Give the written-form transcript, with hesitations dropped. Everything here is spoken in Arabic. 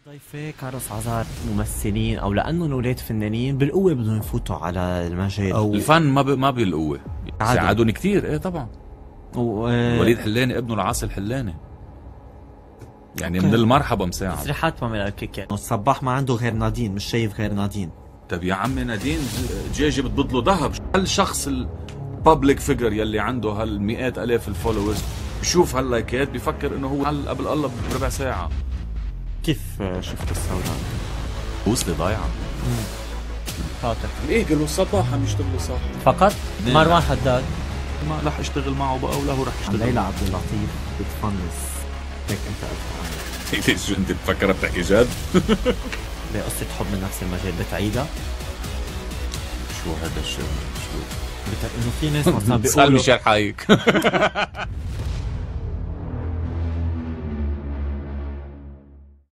ضيفة كارلوس عزار ممثلين او لانهم اولاد فنانين بالقوه بدهم يفوتوا على المجال او الفن ما بالقوه ساعدهم كثير. ايه طبعا. وليد حلاني ابنه العاصي الحلاني يعني من المرحبا مساعد. تصريحات ما من الكيكه الصباح ما عنده غير نادين، مش شايف غير نادين. طب يا عمي نادين جيجي بتبض له ذهب. هالشخص البابليك فيجر يلي عنده هالمئات الاف الفولورز بشوف هاللايكات بيفكر انه هو قبل الله بربع ساعه. كيف شفت الثورة؟ وصلي ضايعه. فاتك ايه قالوا الصباح عم يشتغلوا صح فقط مروان حداد ما رح اشتغل معه بقى ولا هو رح يشتغل. ليلى عبد اللطيف بتفنس هيك انت قلت عنها. شو انت بتفكرها بتحكي جد؟ بقصة حب من نفس المجال بتعيدها؟ شو هذا الشيء؟ شو؟ انه في ناس مثلا بيقولوا اسأل ميشيل حايك